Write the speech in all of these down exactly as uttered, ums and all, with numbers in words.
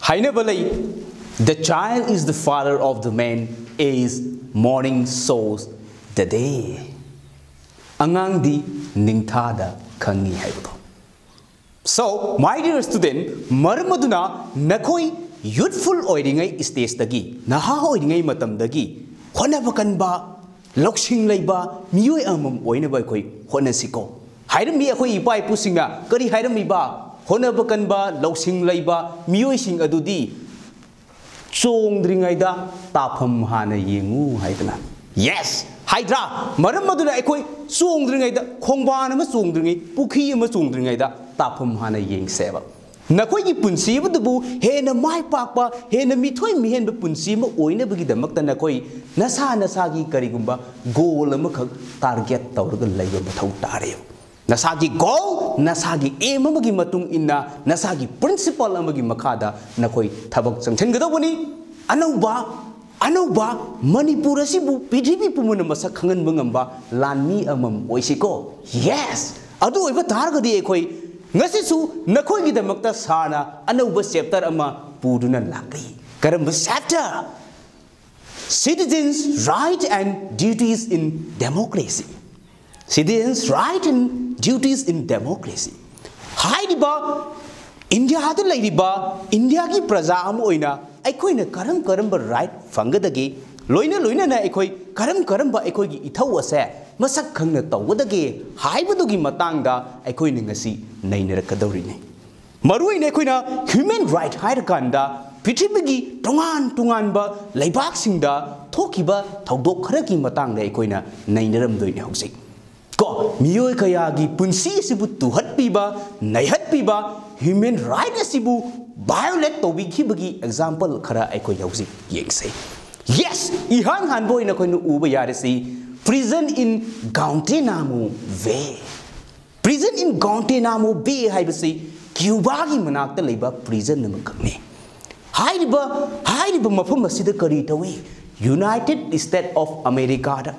Hainabali, the child is the father of the man is morning shows the day. Angang di ningthada khangi haibo. So, my dear student, maramaduna nakoi youthful oiringai stage dagi, naha oiringai matam dagi, honabakan ba, loksing laiba, miyoi amam oinaba koi honasiko. Hairami akoi ipai pusinga, kari hairami ba. Honabakan ba, loksing laiba, miyoi sing adudi chong dringaida tapam hana yengu haidana. Yes, haidra maram maduna ekoi chong dringaida khongban ama chong dringai pukhi ama chong dringaida tapam hana yeng seba. Nakoi gi punsi budu hena mai pakpa hena mithoi mihen ba punsi ma oina bagi damakta nakoi nasa nasa gi karigumba goal ama khak target tawraga laiba mathau tare. Nasagi goal, nasagi aim amagi matung inna, nasagi principle amagi makada nakoi thabak changchen gadawani anauba anauba Manipur asibu pidhibi pumuna masak khangan bangamba lanmi amam oisiko. Yes, adu oiba targadi ekoi ngasisu nakoi gi damakta sana anauba chapter ama puduna lakli. Karamba chapter Citizens' Rights and Duties in Democracy. Citizens' rights and duties in democracy. Hai diba India hada lai diba India ki praja am oina aikoi na karam karam ba right fangadagi loina loina na aikoi karam karam ba aikoi gi ithau ase masak khangna tawdagi hai badugi matang da aikoi ni ngasi nainara kadawri ne marui ne aikoi na human right hai kanda Pithibigi tongan tongan ba laibak singda thokiba thaudok khara ki matang da aikoi na nainaram doine hoksik ko miyoi kaya gi punsi sibu tuhat piba naihat piba human right sibu violate to bigi bagi example khara ai ko yausi yengse. Yes, ihang han boy na ko nu uba yare si prison in Guantanamo Bay. Prison in Guantanamo Bay hai basi Cuba gi manakta leiba prison na makne hai riba hai riba mafum masida kari tawi United States of America da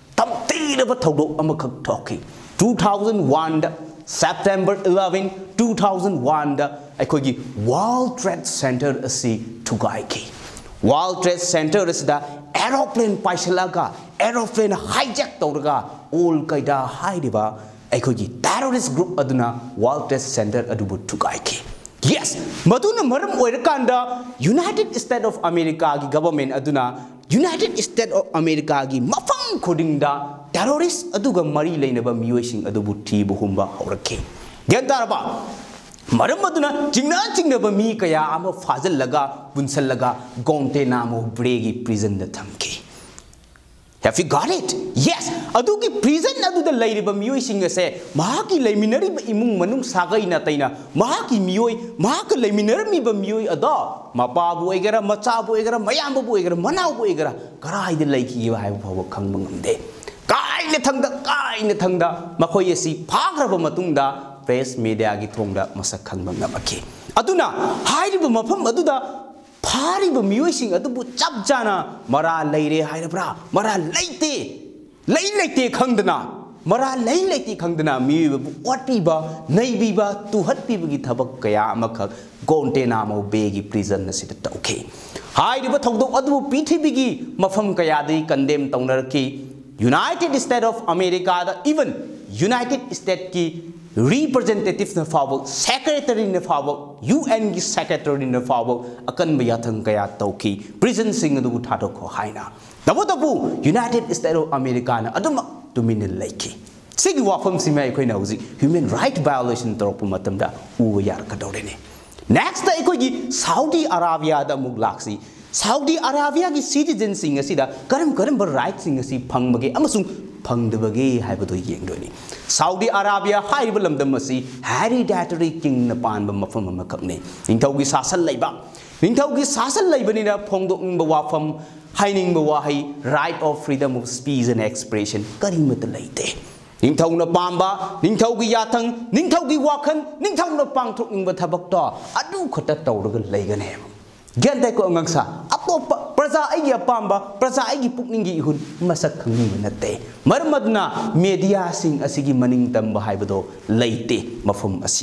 two thousand one September eleventh two thousand one aikogi World Trade Center asi tugaiki World Trade Center asida aeroplane paisalaga aeroplane hijack tawraga all kaida haidiba aikogi terrorist group aduna World Trade Center adubu tugaiki. Yes, maduna maram oirakanda United States of America gi government aduna United States of America gi mafam khodingda terrorist aduga mari leinaba miyoising adubu thi buhumba horake gentaraba maram aduna jingna jingnaba mi kaya ama fazal laga bunsal laga Guantanamo Bay gi prison da thamki. Have you got it? Yes, adugi prison aduda leiriba miyoising ase mahaki leiminari imung manung sagai na taina mahaki miyoi mahaka leiminarmi ba miyoi ada mapabu egara machabu egara mayambu egara manabu egara karai de leiki ba hai phawa khangba ngamde kai ne thangda kai ne thangda makhoi asi phagraba matungda press media gi thongda masak khangba ngamaki aduna hairiba mafam aduda Pariba miyosing adubu chap jana mara leire hairabra mara leite lei leite khangdana mara lei leite khangdana miyobu watpiba naibiba tuhatpiba gi thabak kaya amakha Guantanamo Bay gi prison na sida tauke hairiba thodok adubu pithibigi mafam kaya dai condemn taunarki United States of America da even United States ki representative na fawak secretary na fawak U N gi secretary na fawak akan bayathang kaya tauki prison sing adu thadok ko haina dabu dabu United States of America na aduma tumin laiki sigi wafam simai koi na uzi human right violation toropu matamda u yar ka dawrene. Next ta ikoi gi Saudi Arabia da muglaksi Saudi Arabia gi citizen sing asida karam karam bar right sing asi phangbage amasung phangdabage haibadu yengdoni. Saudi Arabia haiba lamdam asi hereditary king na panba mafam amakakne ningthaugi sasan leiba ningthaugi sasan leibani na phongdokingba wafam hainingba wahai right of freedom of speech and expression karimata leite ningthauna pamba ningthaugi yathang ningthaugi wakhan ningthauna pangthokingba thabakto adu khata tawraga leigane Ganda ko angangsa ato praja aigi apamba praja aigi pukningi ihun masak khangi nate marmadna media sing asigi maning tamba haibado leite mafum asida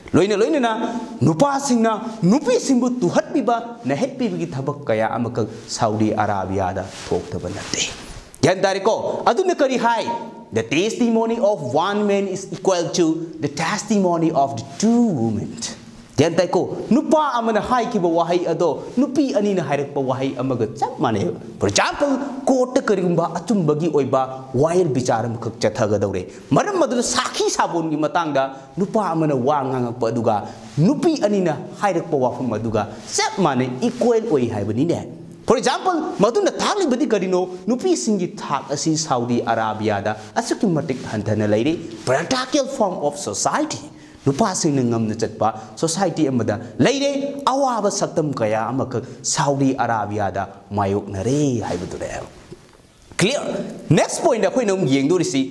loina loina na nupa singna nupi singbu tuhat biba na het bibigi thabak kaya amakak Saudi Arabia da thokthaba natte yan tari ko aduna kari hai the testimony of one man is equal to the testimony of the two women yan tai ko nupa amana hai ki ba wahai ado nupi ani na hairak pa wahai amaga chap mane for example court karigumba achumbagi oiba wild bicharam khak chathaga dore maram madu sakhi sabon gi matang da nupa amana wa ngangak pa aduga nupi ani na hairak pa wafam aduga chap mane equal oi haibani ne for example maduna thakli badi karino nupi singi thak asi Saudi Arabia da asuki matik hanthana leire patriarchal form of society nupa singna ngamna chatpa society amada leire awaba saktam kaya amak Saudi Arabia da mayok nare haibudure clear next point da khoinam yengdorisi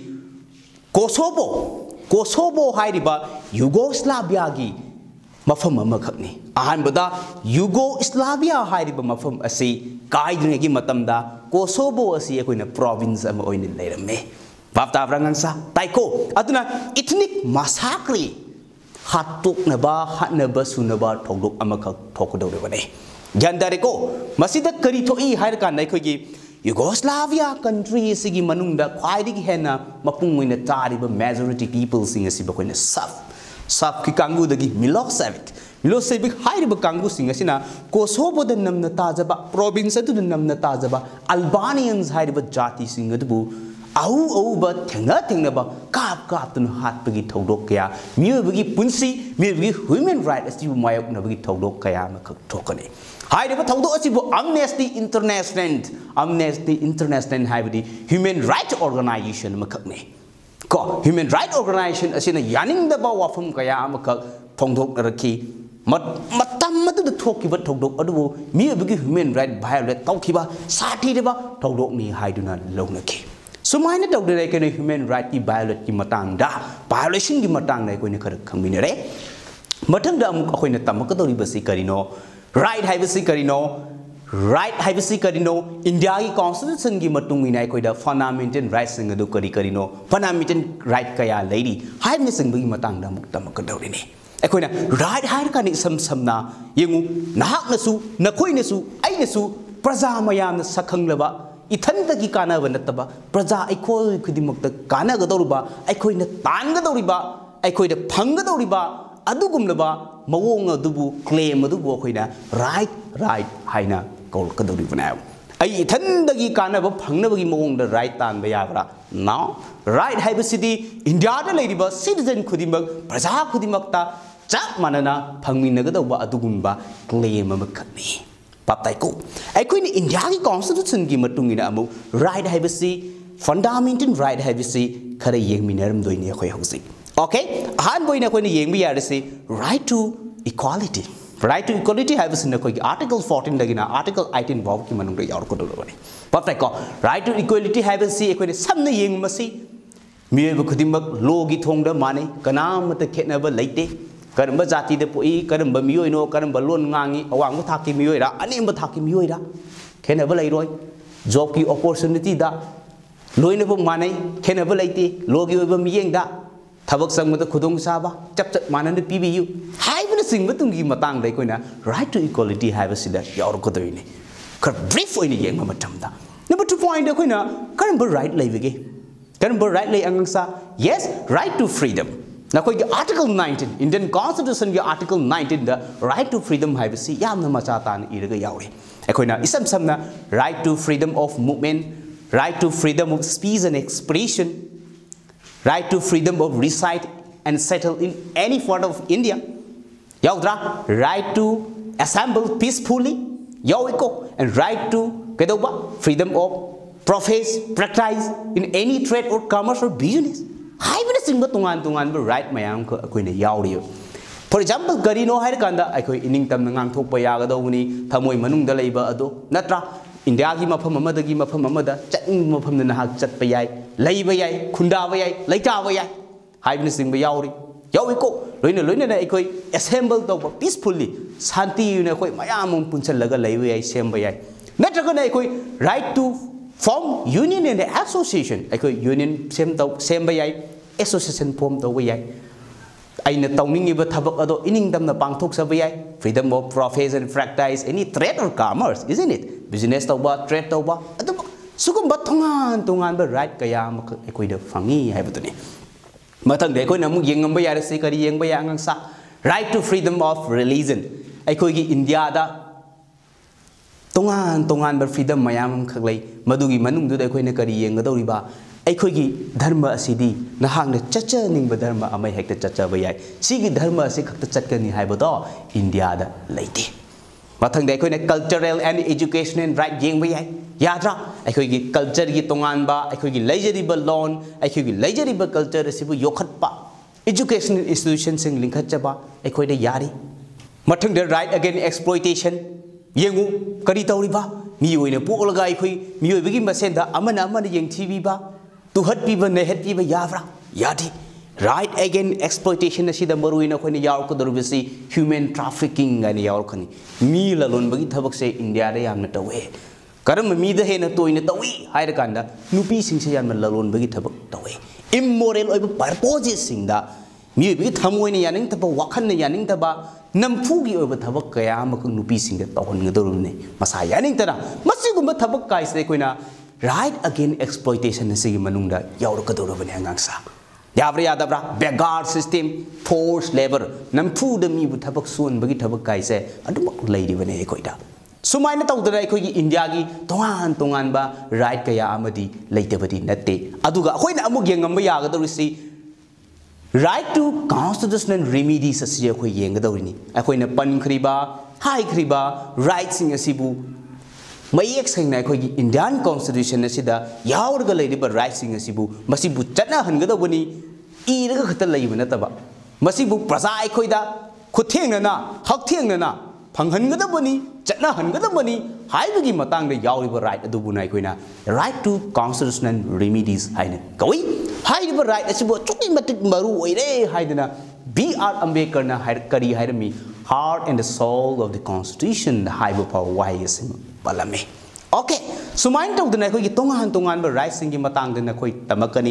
Kosovo Kosovo hairiba Yugoslavia gi mafam amakhakni ahanbada Yugoslavia hairiba mafam asi kaidne gi matamda Kosovo asi ekoina province ama oine leirame bapta brangangsa taiko aduna ethnic massacre hatuk naba hatnaba sunaba thogdok amakak thokdore bane gandare ko masida kari thoi hair kan nai khogi Yugoslavia country sigi manungda khwaidi gi hena mapungwina tariba majority people sing asi bakoina saf saf ki kangu dagi Milosevic Milosevic hairiba kangu sing asina Kosovo da namna tajaba province adu namna tajaba Albanians hairiba jati sing adu au au ba thengna thengna ba kap kap tun hat bagi thodok kaya mi bagi punsi mi bagi human right asi mayok na bagi thodok kaya ma khak thokani hairiba thodok asi bu Amnesty International Amnesty International haibadi human right organization ma khakne ko human right organization asina yaning da ba wafam kaya ma khak thongdok rakhi matam madu da thokiba thodok adu mi bagi human right violate tawkiba sathi de ba thodok ni haiduna lawnaki sumaina tawdere kene human right ki violate ki matang da violation ki matang dai koine khar khangminare mathang da amuk akoina tamak tori basi karino right haibasi karino right haibasi karino India ki constitution ki matung inai koida fundamental rights sing adu kari karino fundamental right kaya lady haibni sing bagi matang da amuk tamak tori ne akoina right hair kani sam samna yengu nahak nasu nakoi nasu ai nasu praja mayam na sakhanglaba इथन की कानब नतबा प्रजा अखोई खुदिमक कानगदौरिबा अखोइना तानगदौरिबा अखोइदा फंगदौरिबा अदुगुमलबा मवोंग अदुबु क्लेम अदुबु अखोइना राइट राइट हाइना कौलकदौरिबना आई इथन की कानब फंगनबगी मवोंग राइट तानबा याबरा नाउ राइट हाइबसिदी इंडिया दा लेरिबा सिटीजन खुदिमक प्रजा खुदिमकता चप मानना फंगमिनगदौबा अदुगुमबा क्लेम अमखनी Paptaiko. I could India constitution give a tungina amu, right haibasi, fundamental right haibasi, Kara Yang Minerum doing a housing. Okay, Han boina when Yang we are say right to equality. Right to equality haibas in the article fourteen dagina, article eighteen Bob Kimanuri or Kodori. Paptaiko, right to equality haibasi, equate some the Yang Masi, Miyabu Kudimak, Logi Tonga money, Kanam at the Ketnaba late. Karamba jati de poi karamba miyoi no karamba lon ngangi awang mo thaki miyoi ra ani mo thaki miyoi ra khenaba lai roi job ki opportunity da loina bo manai khenaba laiti logi oiba miyeng da thabak sang mata khudong sa ba chap chap manan de pibiu haibna sing matung gi matang dai koina right to equality haiba sida yaur ko doine kar brief oine yeng ma matam da number two point da koina karamba right lai bege karamba right lai angang sa yes right to freedom. Now, Article nineteen, Indian Constitution, Article nineteen, the right to freedom have see Yamna Machatan Iraga Yawi. Equina Isam Samna, right to freedom of movement, right to freedom of speech and expression, right to freedom of reside and settle in any part of India. Yaudra, right to assemble peacefully, Yawiko, and right to Kedoba, freedom of profess, practice in any trade or commerce or business. Haibna sing tungan tungan ba right mayam ko akoina yauri. For example, garino hair kanda akoi ining tam ngang thok pa yaga dawni thamoi manung da leiba ado natra India gi mafam amada gi mafam amada chatting mafam na hak chat pa yai leiba yai khunda ba yai leita ba yai haibna sing ba yauri yawi ko loina loina na akoi assemble to peacefully santi ne akoi mayam punchal laga leiba yai sem ba yai natra ko na akoi right to form union and association. I could union same to same by association form to way. aina tawningiba thabak ado iningdamna pangthok sabay freedom of profession practice any trade or commerce isn't it business tawba trade tawba adu sugum batongan tongan ba right kaya mak ekoi da fangi haibutuni mathang de koi namu yengam ba yar se kari yeng ba yang sa right to freedom of religion ekoi gi India da tongan tongan ba freedom mayam khaklai madugi manung du da ekoi na kari yeng ga dori ba ꯑꯩꯈꯣꯏꯒꯤ ꯙꯔꯃ ꯑꯁꯤꯗꯤ ꯅꯍꯥꯛꯅ ꯆꯠꯆꯅꯤꯡꯕ ꯙꯔꯃ ꯑꯃ ꯍꯦꯛꯇ ꯆꯠꯆꯕ ꯌꯥꯏ ꯁꯤꯒꯤ ꯙꯔꯃ ꯑꯁꯤ ꯈꯛꯇ ꯆꯠꯀꯅꯤ ꯍꯥꯏꯕꯗꯣ ꯏꯟꯗꯤꯌꯥꯗ ꯂꯩꯇꯦ ꯃꯊꯪꯗ ꯑꯩꯈꯣꯏꯅ ꯀꯜꯆꯔꯦꯜ ꯑꯦꯟड ꯏꯖꯨꯀꯦꯁꯅꯦꯜ ꯔꯥꯏꯠ ꯌꯦꯡꯕ ꯌꯥꯏ ꯌꯥꯗ꯭ꯔꯥ ꯑꯩꯈꯣꯏꯒꯤ ꯀꯜꯆꯔꯒꯤ ꯇꯣꯉꯥꯟꯕ ꯑꯩꯈꯣꯏꯒꯤ ꯂꯩꯖꯔꯤꯕ ꯂꯣꯟ ꯑꯩꯈꯣꯏꯒꯤ ꯂꯩꯖꯔꯤꯕ ꯀꯜꯆꯔ ꯑꯁꯤꯕꯨ ꯌꯣꯛꯈꯠꯄ ꯏꯖꯨꯀꯦꯁꯅꯦꯜ ꯏꯟꯁꯇꯤꯇ꯭ꯌꯨꯁꯟꯁꯤꯡ ꯂꯤꯡꯈꯠꯆꯕ ꯑꯩꯈꯣꯏꯗ ꯌꯥꯔꯤ ꯃꯊꯪꯗ ꯔꯥꯏꯠ ꯑꯒꯦꯟ ꯑꯦꯛꯁꯄ꯭ꯂꯣꯏꯇꯦꯁꯟ ꯌꯦꯡꯉꯨ ꯀꯔꯤ ꯇꯧꯔꯤꯕ ꯃꯤꯑꯣꯏꯅ ꯄꯣꯛꯂꯒ ꯑꯩꯈꯣꯏ ꯃꯤꯑꯣꯏꯕꯒꯤ ꯃꯁꯦꯟꯗ ꯑꯃꯅ ꯑꯃꯅ ꯌꯦꯡꯊꯤꯕꯤꯕ tuhad piba nehet piba yavra yadi right again exploitation asida maruina khoni yaw ko dorubisi human trafficking ani yaw khani mi lalon bagi thabak se India da yamna tawe karam mi da hena toina tawi haira kanda nupi sing se yamna lalon bagi thabak tawe immoral oiba purposes sing da mi bagi thamoi ne yaning taba wakhan ne yaning taba namfu gi oiba thabak kaya mak nupi sing da tawon ngadorune masa yaning tara masigumba thabak kai se koina right again exploitation is the manungda yaurukadorobane angangsa yabra yadabra beggar system forced labor nampu the mi bu thabak sun bagi thabak kai se adumuk leiribane ekoida sumaina tawdara ekoi India gi tongan tongan ba right kaya amadi leitebadi natte aduga akoina amuk yengamba yagadorisi right to constitutional remedies asi ekoi yengadorini akoina pankhriba hai khriba rights sing asibu mayek sing na khoi Indian constitution asida yaurga leidiba rights sing asibu masibu chana hangadobani iraga khata leiba nataba masibu praja ekhoida khuthengna na hakthengna na phanghangadobani chana hangadobani haibagi matang da yauriba right adubu na khoina right to constitutional remedies haina koi haiba right asibu chuki matik maru oire haidana B R Ambedkar na kari hairami heart and the soul of the constitution haiba power wise balame okay sumain tawd na khoi gi tongan tongan ba right sing gi matang da na khoi tamakani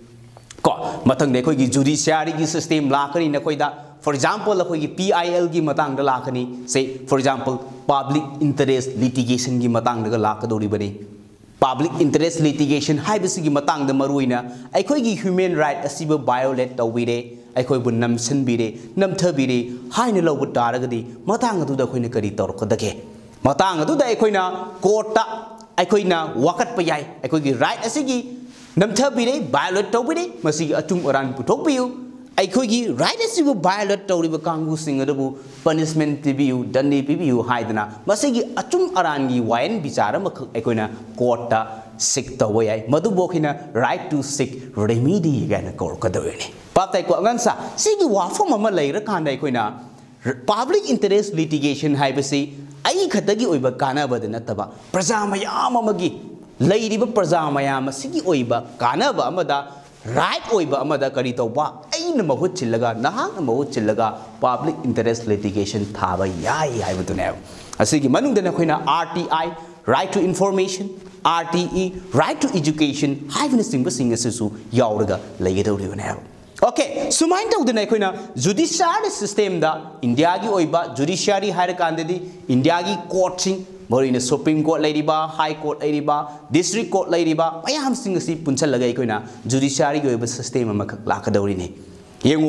ko mathang ne khoi gi judiciary gi system la kani na khoi da for example khoi gi P I L gi matang da la kani say for example public interest litigation gi matang da la ka dori bani public interest litigation haibisi gi matang da maruina ai khoi gi human right asiba violate tawire ai khoi bu namsan bire namthabire haina lobu taragadi matang adu da khoi na kari tor ko dake matang adu da ekhoina court ta ekhoina wakat pa yai ekhoigi right asigi namthabire violate tawbire masi atum oran puthok piu ekhoigi right asibu violate tawriba kangu sing adu punishment pibiu dandi pibiu haidana masi atum aran gi wayan bichara mak ekhoina court ta seek tawai ai madu bokhina right to seek remedy gana kor kadawene patai ko ngansa sigi wafom ama leira kan ekhoina public interest litigation haibasi ai khatagi oiba kana bada nataba praja mayam amagi leiriba praja mayam sigi oiba kana ba amada right oiba amada kari tawba aina mahut chillaga nahang mahut chillaga public interest litigation thaba yai haibadune asigi manung dana khoina R T I right to information R T E right to education haibna singba singa sisu yauraga leigedawribane okay sumain tawdana ekhoina judiciary system da India gi oiba judiciary hair kandedi India gi court sing morina supreme court leiriba high court leiriba district court leiriba mayam sing asi punchal laga ekhoina judiciary gi oiba system ama khak lakadawri ne yengu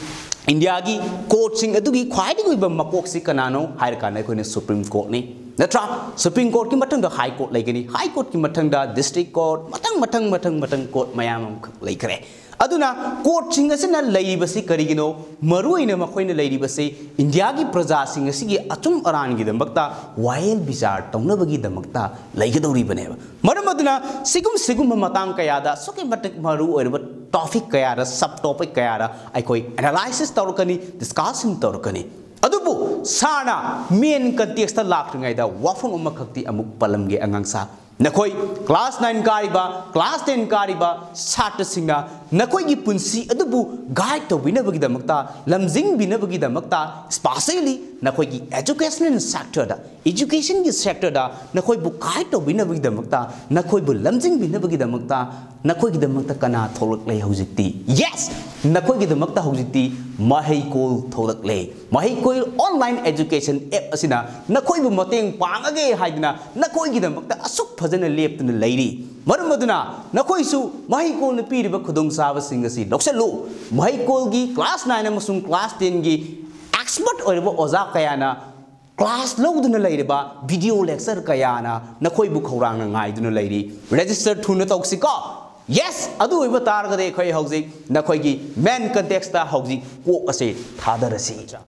India gi court sing adugi khwaidi gi oiba makok si kanano hair kana ekhoina supreme court ni natra supreme court ki matang da high court laigani high court ki matang da district court matang matang matang matang court mayam laikre aduna court sing asina leibasi karigino maruina makoina leibasi India gi praja sing asigi achum aran gi damakta wild bizarre tawnabagi damakta leigedori baneba maram aduna sigum sigum matang kayada suki matik maru oiba topic kayara sub topic kayara aikoi analysis tawrkani discussion tawrkani adubu sana main context ta lakringai da wafung uma khakti amuk palamge angangsa nakoi class nine kariba class ten kariba sat singna नखोई पुंसी अदुबु guide तौबिनबगिदमक्ता लमजिंगबिनबगिदमक्ता specially नखोई educational sector दा education की sector दा नखोई बु गाइड तौबिनबगिदमक्ता नखोई बु लमजिंगबिनबगिदमक्ता नखोई गिदमक्ता कना थोलकले हौजिक्ति यस नखोई गिदमक्ता हौजिक्ति महैकोल थोलकले महैकोल ऑनलाइन एजुकेशन ऐप असिना नखोई बु मतेंग पांगगे हाइदना नखोई गिदमक्ता असुक फजन लेप्तन लैरी मरम मदुना नखोइसु महैकोल न पीरिबा खुदोंग साबसिंग असि लौसलु महैकोल गी क्लास नाइन अमसुंग क्लास टेन गी एक्सपर्ट ओइरबा ओजा कयाना क्लास लौदुना लैरिबा वीडियो लेक्चर कयाना नखोई बु खौरांग ngaiduna लैरी रजिस्टर थुना तौक्सिको यस अदु ओइबा तारगदे खै हौजिक नखोइगी मेन कंटेक्स्ट ता हौजिक को असे थादरसी